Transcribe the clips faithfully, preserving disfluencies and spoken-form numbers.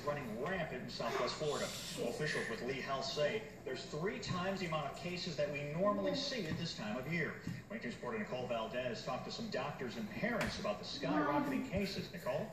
running rampant in Southwest Florida. Well, officials with Lee Health say there's three times the amount of cases that we normally see at this time of year. Wake reporter Nicole Valdez talked to some doctors and parents about the skyrocketing cases. Nicole?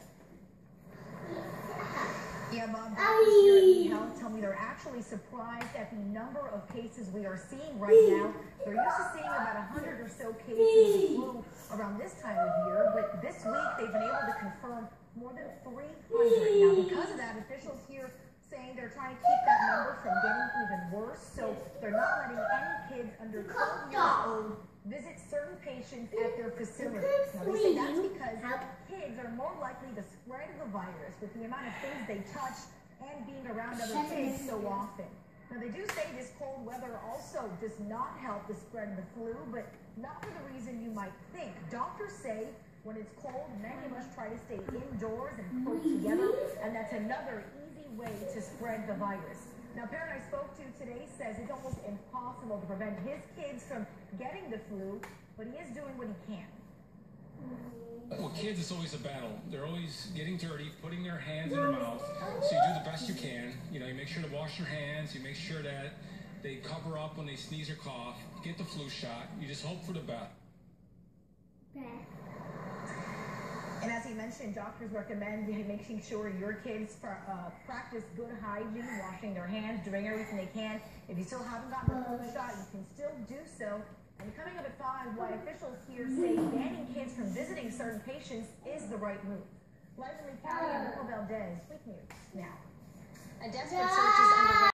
Yeah, Bob, doctors here at Lee Health tell me they're actually surprised at the number of cases we are seeing right now. They're used to seeing about one hundred or so cases of flu around this time of year, but this week they've been able to confirm more than three hundred. Now, because of that, officials here saying they're trying to keep that number from getting even worse, so they're not letting any kids under twelve years old visit certain patients at their facilities. Now, they say that's because kids are more likely to spread the virus with the amount of things they touch and being around other kids so often. Now, they do say this cold weather also does not help the spread of the flu, but not for the reason you might think. Doctors say when it's cold, many of us try to stay indoors and close together, and that's another easy way to spread the virus. Now, a parent I spoke to today says it's almost impossible to prevent his kids from getting the flu, but he is doing what he can. With kids, it's always a battle. They're always getting dirty, putting their hands in their mouth. So you do the best you can. You know, you make sure to wash your hands. You make sure that they cover up when they sneeze or cough. Get the flu shot. You just hope for the best. And as he mentioned, doctors recommend making sure your kids uh, practice good hygiene, washing their hands, doing everything they can. If you still haven't gotten the flu shot, you can still do so. And coming up at five, why officials here say banning kids from visiting certain patients is the right move. Live in Lee County, Nicole Valdez, Week News Now. A desperate search is underway.